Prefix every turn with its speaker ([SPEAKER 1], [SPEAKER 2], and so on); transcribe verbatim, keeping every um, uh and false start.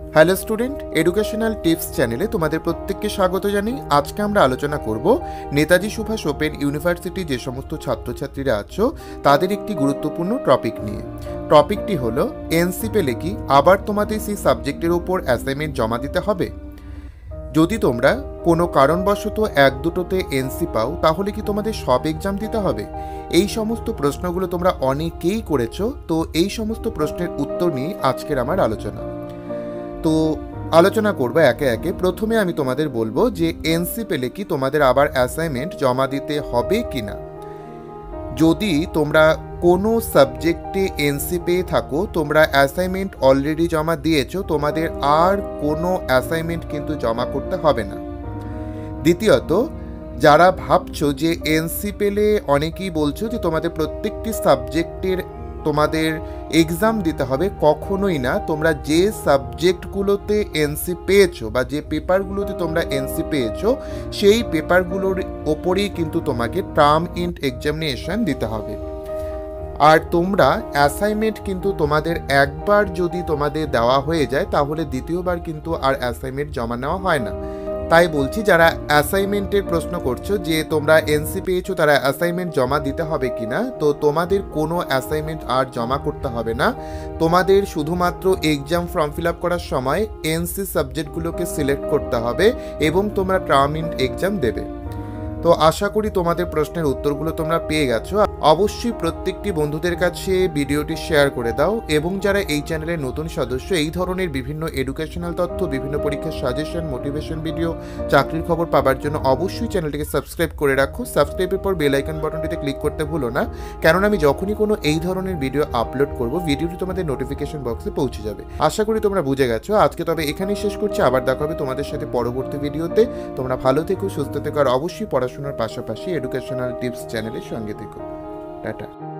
[SPEAKER 1] Hello student, educational tips চ্যানেলে তোমাদের প্রত্যেককে স্বাগত জানাই। আজকে আমরা আলোচনা করব নেতাজি সুভাষ ওপেন ইউনিভার্সিটি যে সমস্ত ছাত্রছাত্রীরা আছো তাদের একটি গুরুত্বপূর্ণ টপিক নিয়ে। টপিকটি হলো এনসি পেলে কি আবার তোমাদের সেই সাবজেক্টের উপর অ্যাসাইনমেন্ট জমা দিতে হবে? যদি তোমরা কোনো কারণবশত এক দুটোতে এনসি পাও তাহলে কি তোমাদের সব এক্সাম দিতে হবে? এই সমস্ত প্রশ্নগুলো তোমরা অনেকেই করেছো, তো এই সমস্ত প্রশ্নের উত্তর নিয়ে আজকের আমার আলোচনা। তো আলোচনা করবো একে একে। প্রথমে আমি তোমাদের বলবো যে এনসি পেলে কি তোমাদের আবার অ্যাসাইনমেন্ট জমা দিতে হবে কি না। যদি তোমরা কোনো সাবজেক্টে এনসি পেয়ে থাকো, তোমরা অ্যাসাইনমেন্ট অলরেডি জমা দিয়েছো, তোমাদের আর কোনো অ্যাসাইনমেন্ট কিন্তু জমা করতে হবে না। দ্বিতীয়ত, যারা ভাবছো যে এনসি পেলে অনেকেই বলছো যে তোমাদের প্রত্যেকটি সাবজেক্টের তোমাদের এক্সাম দিতে হবে, কখনোই না। তোমরা যে সাবজেক্টগুলোতে এনসি পেয়েছো বা যে পেপারগুলোতে তোমরা এনসি পেয়েছো সেই পেপারগুলোর ওপরেই কিন্তু তোমাকে টার্ম ইন্ড এক্সামিনেশন দিতে হবে। আর তোমরা অ্যাসাইনমেন্ট কিন্তু তোমাদের একবার যদি তোমাদের দেওয়া হয়ে যায় তাহলে দ্বিতীয়বার কিন্তু আর অ্যাসাইনমেন্ট জমা নেওয়া হয় না। তাই বলছি, যারা অ্যাসাইনমেন্টের প্রশ্ন করছো যে তোমরা এনসি পেয়েছো তারা অ্যাসাইনমেন্ট জমা দিতে হবে কিনা, তো তোমাদের কোনো অ্যাসাইনমেন্ট আর জমা করতে হবে না। তোমাদের শুধুমাত্র এক্সাম ফর্ম ফিল আপ করার সময় এনসি সাবজেক্টগুলোকে সিলেক্ট করতে হবে এবং তোমরা টার্ম ইন্ড এক্সাম দেবে। তো আশা করি তোমাদের প্রশ্নের উত্তরগুলো তোমরা পেয়ে গেছো। অবশ্যই প্রত্যেকটি বন্ধুদের কাছে ভিডিওটি শেয়ার করে দাও, এবং যারা এই চ্যানেলের নতুন সদস্য, এই ধরনের বিভিন্ন এডুকেশনাল তথ্য, বিভিন্ন পরীক্ষার সাজেশন, মোটিভেশন ভিডিও, চাকরির খবর পাবার জন্য অবশ্যই চ্যানেলটিকে সাবস্ক্রাইব করে রাখো। সাবস্ক্রাইবের পর বেল আইকন বাটনটিতে ক্লিক করতে ভুলো না, কারণ আমি যখনই কোনো এই ধরনের ভিডিও আপলোড করব ভিডিওটি তোমাদের নোটিফিকেশন বক্সে পৌঁছে যাবে। আশা করি তোমরা বুঝে গেছো। আজকে তবে এখানেই শেষ করছি, আবার দেখা হবে তোমাদের সাথে পরবর্তী ভিডিওতে। তোমরা ভালো থেকো, সুস্থ থেকো, আর অবশ্যই পড়াশোনার পাশাপাশি এডুকেশনাল টিপস চ্যানেলের সঙ্গে থেকো। টাটা।